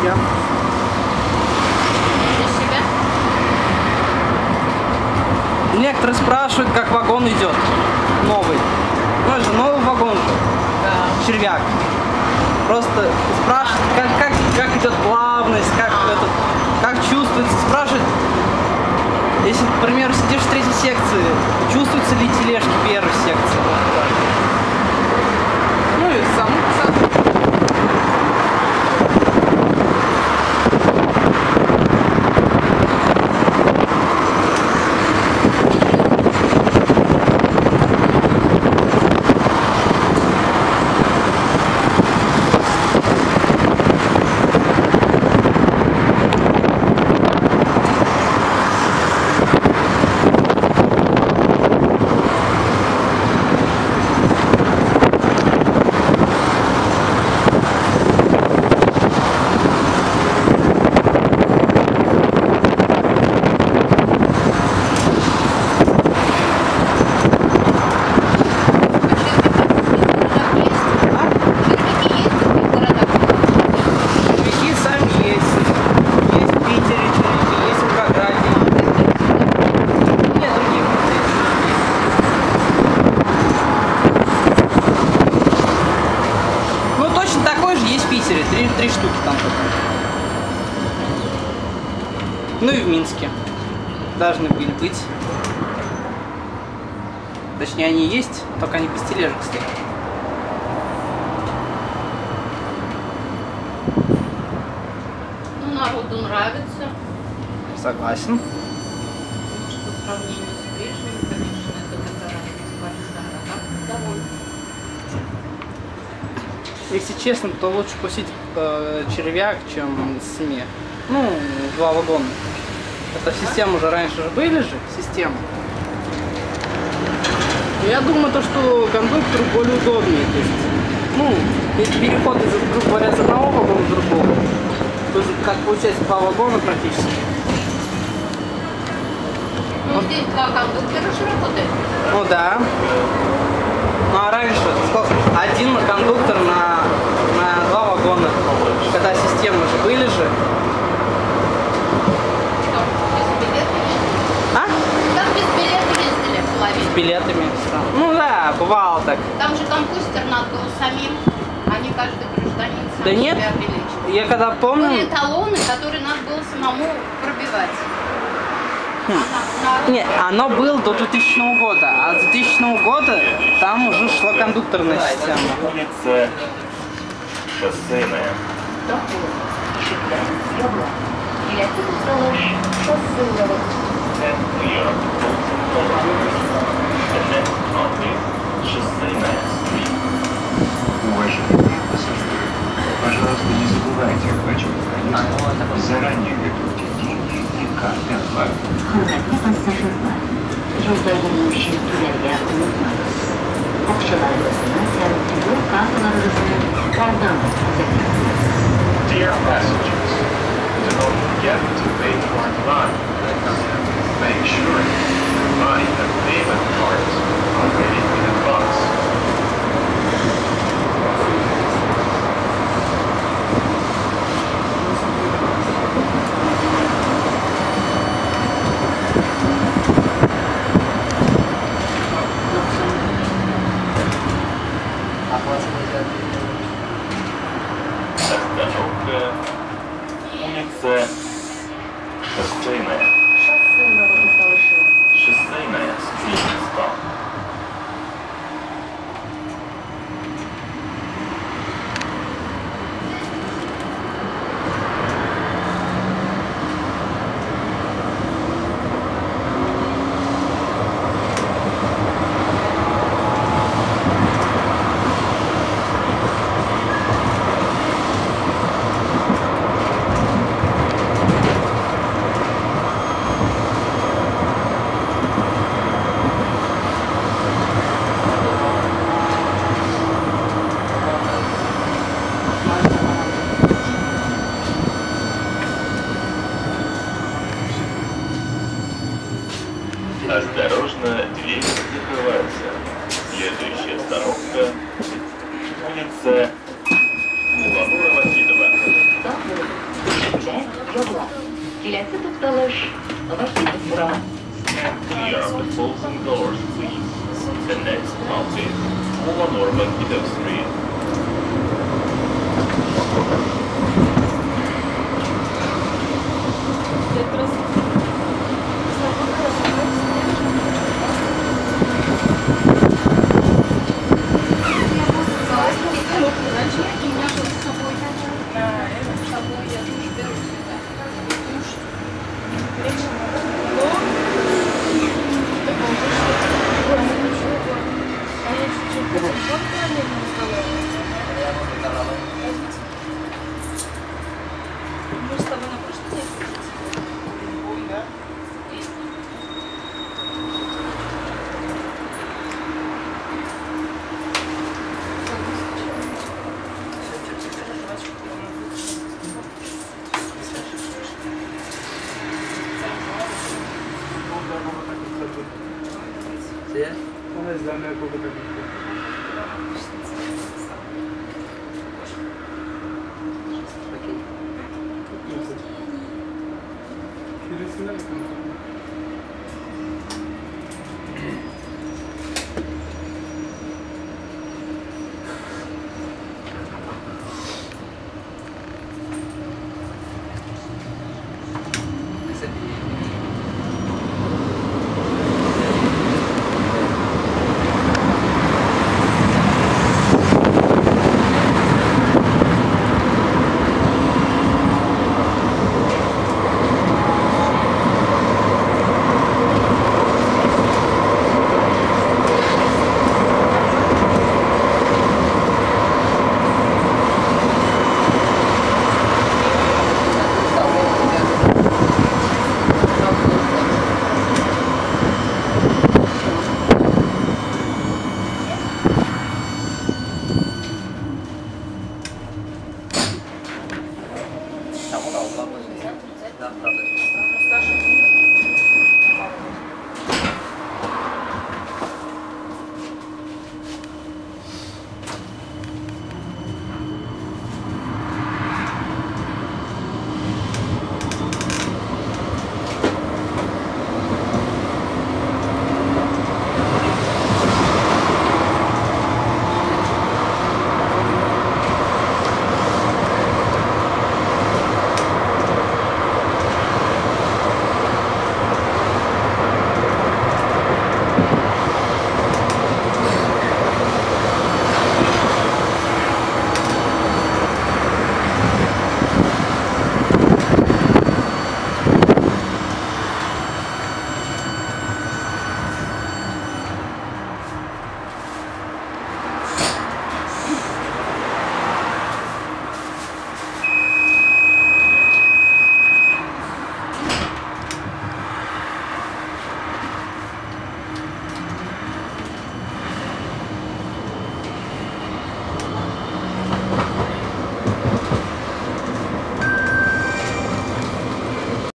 себя. Для себя? Некоторые спрашивают, как вагон идет. Новый. Ну, это же новый вагон же. Да. Червяк. Просто спрашивают, как идет плавность, как чувствуется. Спрашивают, если, например, сидишь в третьей секции, чувствуются ли тележки первой секции? Ну и сам. Три штуки там только. Ну и в Минске должны были быть. Точнее, они есть, только они без тележек стоят. Ну, народу нравится. Согласен. По сравнению с прежним, конечно, это такая большая, а так довольно. Если честно, то лучше пустить червяк, чем СМИ. Ну, 2 вагона. Это система уже раньше же были же, система. Я думаю, то, что кондуктору более удобнее. То есть, ну, переход из, грубо говоря, с одного вагона в другого. То есть, как получается 2 вагона практически. Ну, здесь 2 кондуктора же работают. Ну да. Ну а раньше один кондуктор на 2 вагона. Когда системы же были же. Что, без билета ездили? А? Как без билета ездили в половине? С билетами. Ну да, бывало так. Там же компьютер надо было самим, а не каждый гражданин сам Да нет, себя увеличивал. я когда помню... Были талоны, которые надо было самому пробивать. Нет, оно было до 2000 года, а с 2000 года там уже шла кондукторная система. Улица Шоссейная. Шоссейная стрит. Уважаемые пассажиры, пожалуйста, не забывайте оплачивать проезд. Заранее готовьте деньги и карты оплаты. Hürmetli passajırlar, yolda bulunmuşuz güzergahı unutmayınız. Akçalarınızı, servisini, kartlarınızı kardan düzenleyin. Dear passengers, don't forget to pay for line. Make sure your money and payment cards are ready in advance. Остановка улица Шоссейная. Шоссейная стрит. Відбувається тобто лише важливі справи. Clear of the closing doors, please. The next stop is Ova Norma Kidov Street. Да, правда.